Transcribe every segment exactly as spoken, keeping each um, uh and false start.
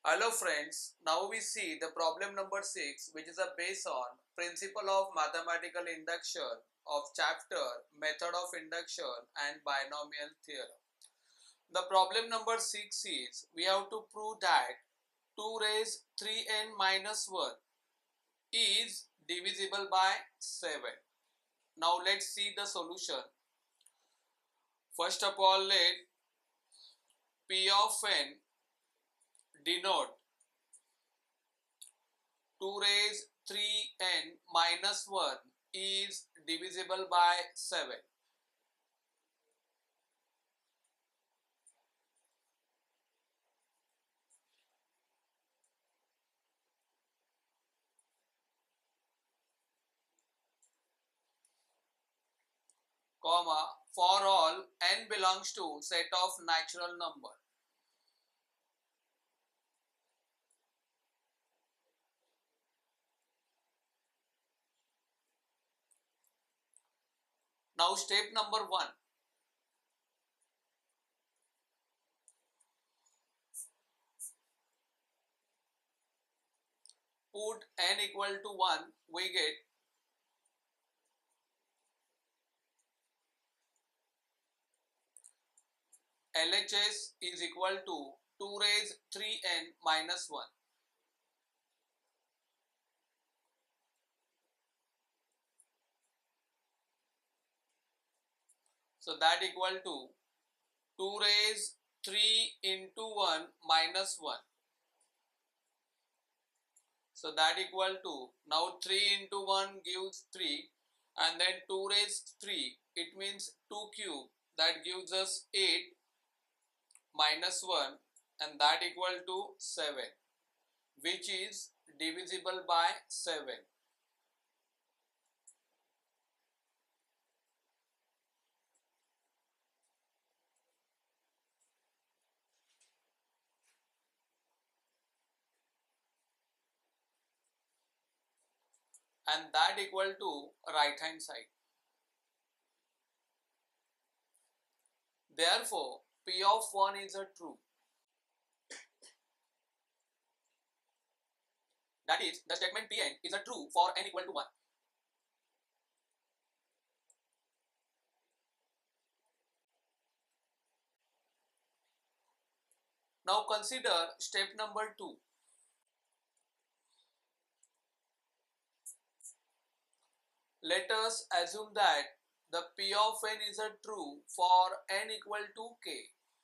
Hello friends, now we see the problem number six, which is a based on principle of mathematical induction of chapter method of induction and binomial theorem. The problem number six is we have to prove that two raised three n minus one is divisible by seven. Now let's see the solution. First of all, let P of n denote two raised three n minus one is divisible by seven. Comma, for all n belongs to set of natural number. Now step number one. Put n equal to one, we get L H S is equal to two raised three n minus one. So that equal to two raised three into one minus one. So that equal to, now three into one gives three, and then two raised three, it means two cube, that gives us eight minus one, and that equal to seven, which is divisible by seven. And that equal to right hand side. Therefore, P of one is a true. That is, the statement Pn is a true for n equal to one. Now consider step number two. Let us assume that the P of n is a true for n equal to k.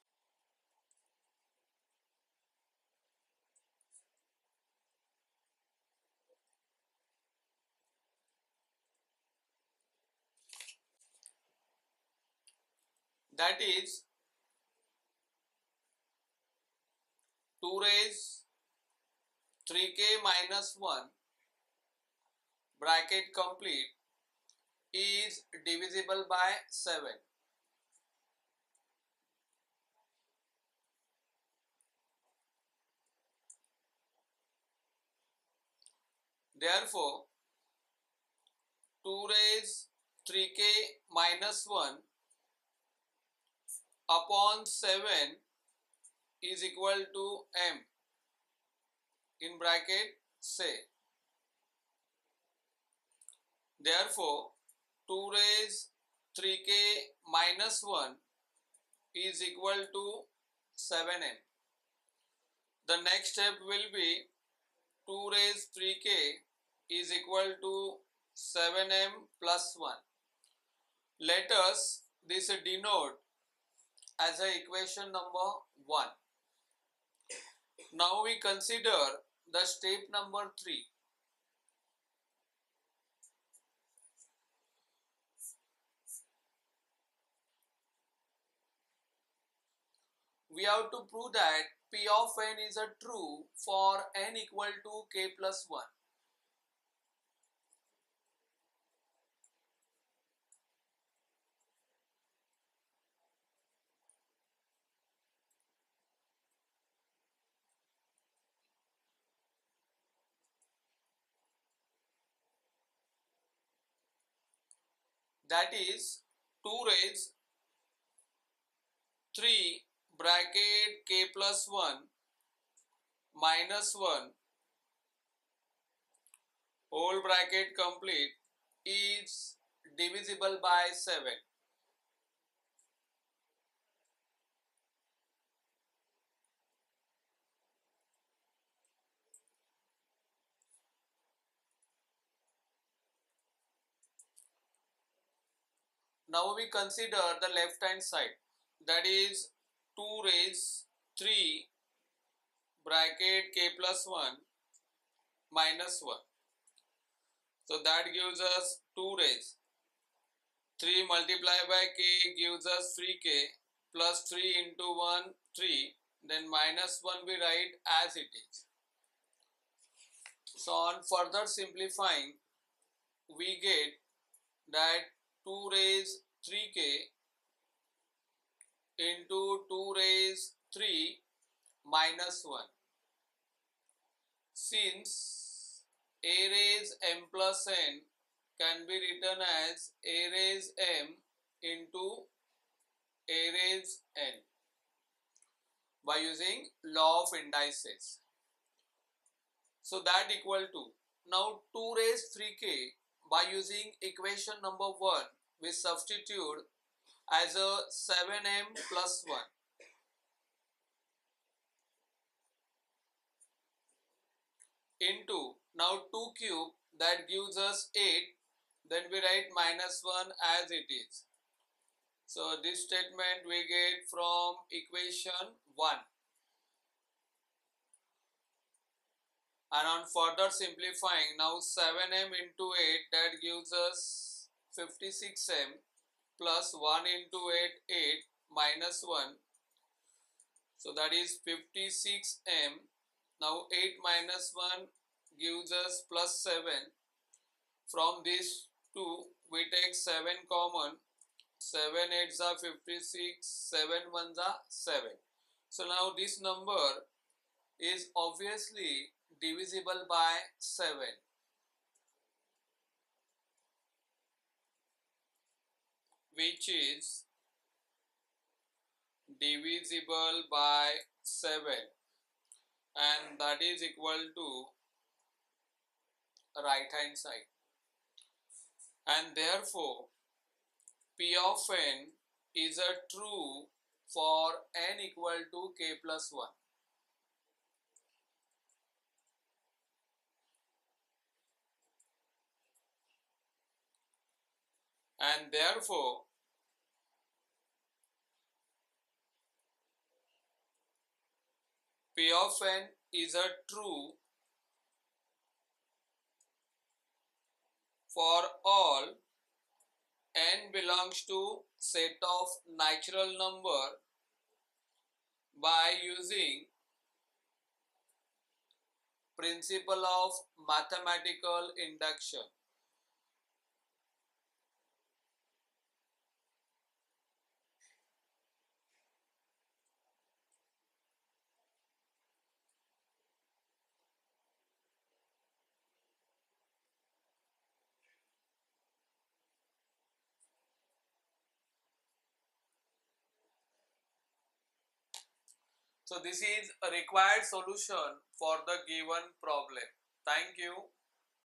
That is two raised three k minus one bracket complete is divisible by seven. Therefore, two raised three k minus one upon seven is equal to m in bracket say. Therefore, two raised three k minus one is equal to seven m. The next step will be two raised three k is equal to seven m plus one. Let us this denote as a equation number one. Now we consider the step number three. We have to prove that P of n is a true for n equal to k plus one. That is two raised three bracket k plus one minus one whole bracket complete is divisible by seven. Now we consider the left hand side, that is two raised three bracket k plus one minus one. So that gives us two raised three multiplied by k gives us three k plus three into one three, then minus one we write as it is. So on further simplifying we get that two raised three k into two raised three minus one. Since a raised m plus n can be written as a raised m into a raised n by using law of indices. So that equal to, now two raised three k by using equation number one we substitute as a seven m plus one into, now two cube that gives us eight, then we write minus one as it is. So this statement we get from equation one. And on further simplifying, now seven m into eight, that gives us fifty-six m plus one into eight, eight minus one. So that is fifty-six m. Now eight minus one gives us plus seven. From these two we take seven common. seven eights are fifty-six, seven ones are seven. So now this number is obviously divisible by seven. Which is divisible by seven, and that is equal to right hand side, and therefore P of n is a true for n equal to k plus one. And therefore P of n is a true for all n belongs to set of natural number by using principle of mathematical induction. So this is a required solution for the given problem. Thank you.